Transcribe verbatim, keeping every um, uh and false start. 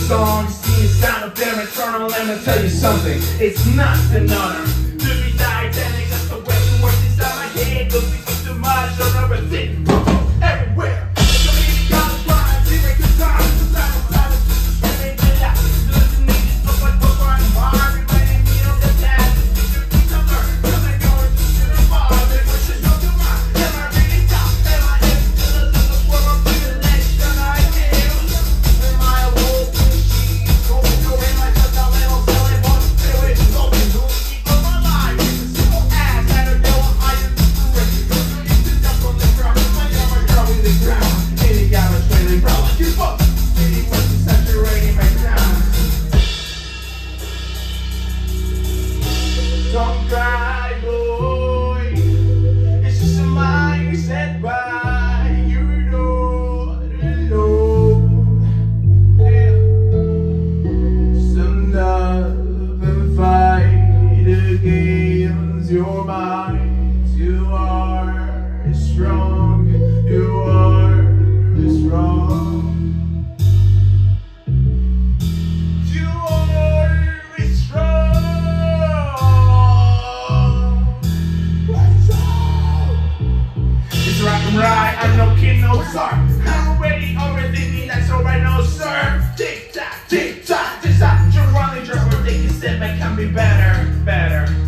song, see the sound of their eternal. Let me tell you something, it's not an honor to be Titanic. That's the way it works inside my head. Don't think it's too much or everything everywhere. It's a meeting, college line, direct to time. The time of silence, screaming to that. Listening, it's look like we're running hard. Reminding me of the past. It's your piece of earth. Cause I know it's just in the bar. They push it up to mine. Am I really top? Am I in? Still in the form of privilege that I give. Am I a wolf? Going through it like a little silly boy. Stay away from something. Don't keep on my life. It's a simple ass. I don't know what I am doing. Don't do it to death on the ground. My never girl in the ground. Any guy was trailing, bro. You fuck. Any was saturating my sound. Don't cry, boy. It's just a mindset by you know, you know. Yeah. Stand up and fight against your mind. You are strong. You are strong. You are strong. It's rock and ride, I'm no kid, no czar. I'm ready, overthinking, that's alright, no sir. Tick tock, tick tock, tick tock. You're running, you're ridiculous, that can be better, better.